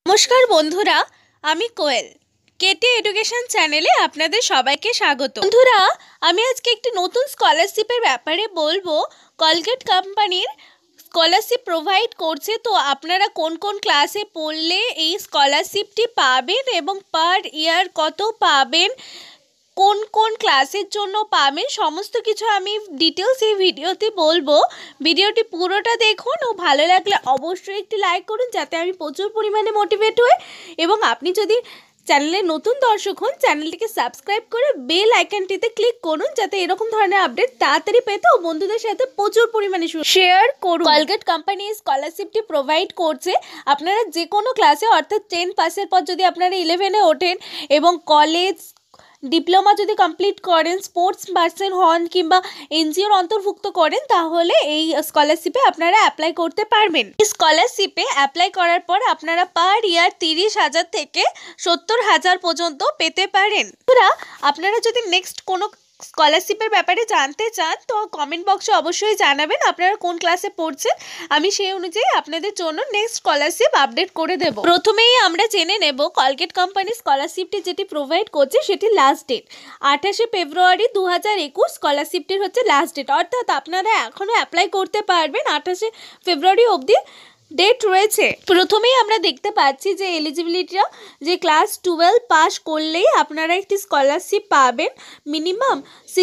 নমস্কার বন্ধুরা, আমি কোয়েল। কেটি এডুকেশন চ্যানেলে আপনাদের সবাইকে স্বাগত। বন্ধুরা, আমি আজকে একটি নতুন স্কলারশিপের ব্যাপারে বলবো। কলগেট কোম্পানির স্কলারশিপ প্রোভাইড করছে। তো আপনারা কোন কোন ক্লাসে পড়লে এই স্কলারশিপটি পাবেন এবং পার ইয়ার কত পাবেন, কোন কোন ক্লাসের জন্য পাবেন, সমস্ত কিছু আমি ডিটেলস এই ভিডিওতে বলবো। ভিডিওটি পুরোটা দেখুন ও ভালো লাগলে অবশ্যই একটি লাইক করুন, যাতে আমি প্রচুর পরিমাণে মোটিভেট হই। এবং আপনি যদি চ্যানেলে নতুন দর্শক হন, চ্যানেলটিকে সাবস্ক্রাইব করে বেল আইকনটিতে ক্লিক করুন, যাতে এরকম ধরনের আপডেট তাড়াতাড়ি পেতে ও বন্ধুদের সাথে প্রচুর পরিমাণে শেয়ার করুন। কলগেট কোম্পানি এই স্কলারশিপটি প্রোভাইড করছে। আপনারা যে কোনো ক্লাসে, অর্থাৎ 10 পাসের পর যদি আপনারা 11-এ ওঠেন এবং কলেজ ডিপ্লোমা যদি কমপ্লিট করেন, স্পোর্টস পার্সন হন কিংবা এনজিওর অন্তর্ভুক্ত করেন, তাহলে এই স্কলারশিপে আপনারা অ্যাপ্লাই করতে পারবেন। এই স্কলারশিপে অ্যাপ্লাই করার পর আপনারা পার ইয়ার 30,000 থেকে 70,000 পর্যন্ত পেতে পারেন। আপনারা যদি নেক্সট কোনো স্কলারশিপের ব্যাপারে জানতে চান তো কমেন্ট বক্সে অবশ্যই জানাবেন আপনারা কোন ক্লাসে পড়ছেন। আমি সেই অনুযায়ী আপনাদের জন্য নেক্সট স্কলারশিপ আপডেট করে দেব। প্রথমেই আমরা জেনে নেব কলগেট কোম্পানির স্কলারশিপটি যেটি প্রোভাইড করছে সেটি লাস্ট ডেট 28শে ফেব্রুয়ারি 2021। স্কলারশিপটির হচ্ছে লাস্ট ডেট, অর্থাৎ আপনারা এখনও অ্যাপ্লাই করতে পারবেন। 28শে ফেব্রুয়ারি অবধি ডেট রয়েছে। প্রথমেই আমরা দেখতে পাচ্ছি যে এলিজিবিলিটিটা, যে ক্লাস 12 পাস করলেই আপনারা একটি স্কলারশিপ পাবেন। মিনিমাম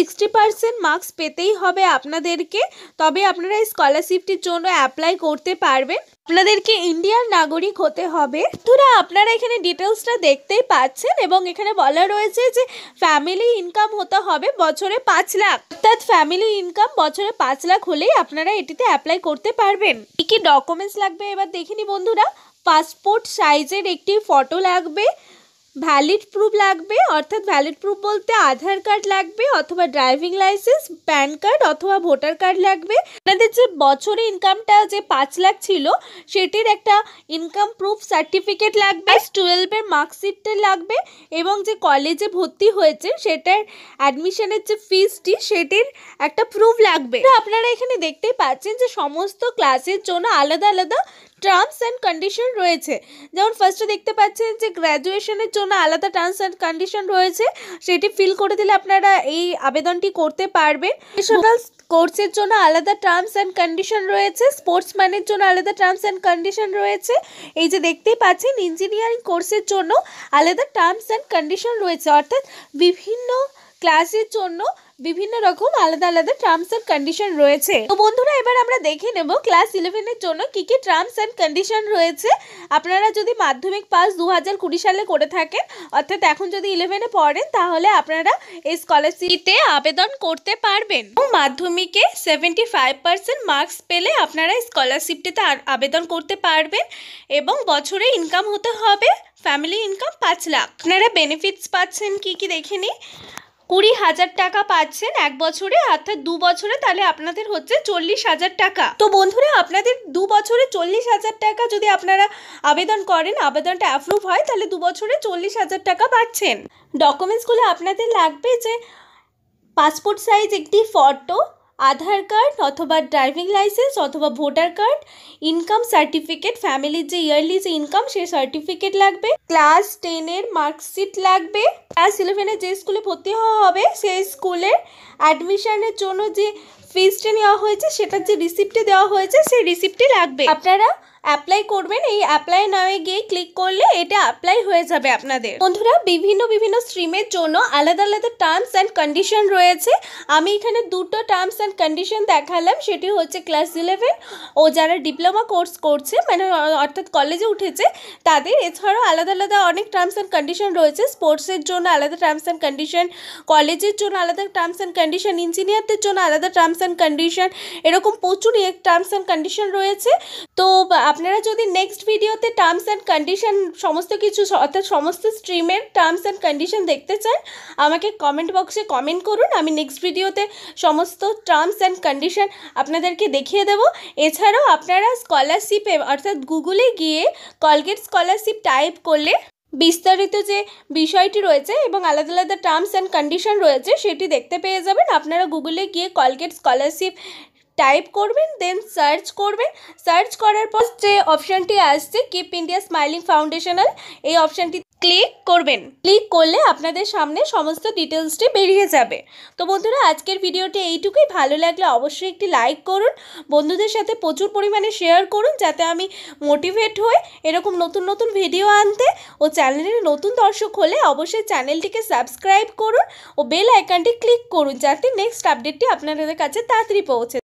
60% মার্কস পেতেই হবে আপনাদেরকে, তবে আপনারা এই স্কলারশিপটির জন্য অ্যাপ্লাই করতে পারবেন। আপনাদেরকে ইন্ডিয়ার নাগরিক হতে হবে। আপনারা এখানে ডিটেলসটা দেখতেই পাচ্ছেন এবং এখানে বলা রয়েছে যে ফ্যামিলি ইনকাম হতে হবে বছরে 5 লাখ, অর্থাৎ ফ্যামিলি ইনকাম বছরে 5 লাখ হলেই আপনারা এটিতে অ্যাপ্লাই করতে পারবেন। কি কি ডকুমেন্টস লাগবে এবার দেখিনি বন্ধুরা। পাসপোর্ট সাইজের একটি ফটো লাগবে, ভ্যালিড প্রুফ লাগবে, অর্থাৎ ভ্যালিড প্রুফ বলতে আধার কার্ড লাগবে অথবা ড্রাইভিং লাইসেন্স, প্যান কার্ড অথবা ভোটার কার্ড লাগবে। আপনাদের যে বছরে ইনকামটা যে 5 লাখ ছিল সেটির একটা ইনকাম প্রুফ সার্টিফিকেট লাগবে, 12-এর মার্কশিটটা লাগবে এবং যে কলেজে ভর্তি হয়েছে সেটার অ্যাডমিশনের যে ফিসটি সেটির একটা প্রুফ লাগবে। আপনারা এখানে দেখতেই পাচ্ছেন যে সমস্ত ক্লাসের জন্য আলাদা আলাদা টার্মস অ্যান্ড কন্ডিশন রয়েছে। যেমন ফার্স্টে দেখতে পাচ্ছেন যে গ্র্যাজুয়েশনের জন্য আলাদা টার্মস অ্যান্ড কন্ডিশন রয়েছে, সেটি ফিল করে দিলে আপনারা এই আবেদনটি করতে পারবেন। প্রফেশনাল কোর্সের জন্য আলাদা টার্মস অ্যান্ড কন্ডিশন রয়েছে, স্পোর্টসম্যানের জন্য আলাদা টার্মস অ্যান্ড কন্ডিশন রয়েছে। এই যে দেখতেই পাচ্ছেন ইঞ্জিনিয়ারিং কোর্সের জন্য আলাদা টার্মস অ্যান্ড কন্ডিশন রয়েছে, অর্থাৎ বিভিন্ন ক্লাসের জন্য বিভিন্ন রকম আলাদা আলাদা টার্মস অ্যান্ড কন্ডিশন রয়েছে। তো বন্ধুরা, এবার আমরা দেখে নেব ক্লাস 11-এর জন্য কি কি টার্মস অ্যান্ড কন্ডিশন রয়েছে। আপনারা যদি মাধ্যমিক পাস 2020 সালে করে থাকেন, অর্থাৎ এখন যদি 11-এ পড়েন, তাহলে আপনারা এই স্কলারশিপে আবেদন করতে পারবেন। মাধ্যমিকে 75% মার্কস পেলে আপনারা স্কলারশিপটিতে আবেদন করতে পারবেন এবং বছরে ইনকাম হতে হবে ফ্যামিলি ইনকাম 5 লাখ। আপনারা বেনিফিটস পাচ্ছেন কি কি দেখে নিই। 20,000 টাকা পাচ্ছেন এক বছরে, অর্থাৎ 2 বছরে তাহলে আপনাদের হচ্ছে 40,000 টাকা। তো বন্ধুরা, আপনাদের 2 বছরে 40,000 টাকা যদি আপনারা আবেদন করেন, আবেদনটা অ্যাপ্রুভ হয়, তাহলে 2 বছরে 40,000 টাকা পাচ্ছেন। ডকুমেন্টসগুলো আপনাদের লাগবে যে পাসপোর্ট সাইজ একটি ফটো, আধার কার্ড অথবা ড্রাইভিং লাইসেন্স অথবা ভোটার কার্ড, ইনকাম সার্টিফিকেট, ফ্যামিলির যে ইয়ারলি যে ইনকাম সেই সার্টিফিকেট লাগবে, ক্লাস 10-এর মার্কশিট লাগবে, ক্লাস 11-এ যে স্কুলে ভর্তি হওয়া হবে সেই স্কুলের অ্যাডমিশনের জন্য যে ফিসটি নেওয়া হয়েছে সেটার যে রিসিপ্টটি দেওয়া হয়েছে সেই রিসিপ্টটি লাগবে। আপনারা অ্যাপ্লাই করবেন, এই অ্যাপ্লাই নামে গিয়ে ক্লিক করলে এটা অ্যাপ্লাই হয়ে যাবে আপনাদের। বন্ধুরা, বিভিন্ন স্ট্রিমের জন্য আলাদা আলাদা টার্মস অ্যান্ড কন্ডিশন রয়েছে। আমি এখানে দুটো টার্মস অ্যান্ড কন্ডিশন দেখালাম, সেটি হচ্ছে ক্লাস 11 ও যারা ডিপ্লোমা কোর্স করছে, মানে অর্থাৎ কলেজে উঠেছে তাদের। এছাড়াও আলাদা আলাদা অনেক টার্মস অ্যান্ড কন্ডিশন রয়েছে। স্পোর্টসের জন্য আলাদা টার্মস অ্যান্ড কন্ডিশন, কলেজের জন্য আলাদা টার্মস অ্যান্ড কন্ডিশন, ইঞ্জিনিয়ারদের জন্য আলাদা টার্মস অ্যান্ড কন্ডিশন, এরকম প্রচুর টার্মস অ্যান্ড কন্ডিশন রয়েছে। তো আপনারা যদি নেক্সট ভিডিওতে টার্মস অ্যান্ড কন্ডিশন সমস্ত কিছু, অর্থাৎ সমস্ত স্ট্রিমের টার্মস অ্যান্ড কন্ডিশন দেখতে চান, আমাকে কমেন্ট বক্সে কমেন্ট করুন। আমি নেক্সট ভিডিওতে সমস্ত টার্মস অ্যান্ড কন্ডিশন আপনাদেরকে দেখিয়ে দেব। এছাড়াও আপনারা স্কলারশিপে, অর্থাৎ গুগলে গিয়ে কলগেট স্কলারশিপ টাইপ করলে বিস্তারিত যে বিষয়টি রয়েছে এবং আলাদা আলাদা টার্মস অ্যান্ড কন্ডিশন রয়েছে সেটি দেখতে পেয়ে যাবেন। আপনারা গুগলে গিয়ে কলগেট স্কলারশিপ টাইপ করবেন, দেন সার্চ করবেন। সার্চ করার পর যে অপশানটি আসছে কিপ ইন্ডিয়া স্মাইলিং ফাউন্ডেশনাল, এই অপশানটি ক্লিক করবেন। ক্লিক করলে আপনাদের সামনে সমস্ত ডিটেলসটি বেরিয়ে যাবে। তো বন্ধুরা, আজকের ভিডিওটি এইটুকুই। ভালো লাগলে অবশ্যই একটি লাইক করুন, বন্ধুদের সাথে প্রচুর পরিমাণে শেয়ার করুন, যাতে আমি মোটিভেট হই এরকম নতুন নতুন ভিডিও আনতে। ও চ্যানেলের নতুন দর্শক হলে অবশ্যই চ্যানেলটিকে সাবস্ক্রাইব করুন ও বেল আইকনটি ক্লিক করুন, যাতে নেক্সট আপডেটটি আপনাদের কাছে তাড়াতাড়ি পৌঁছে।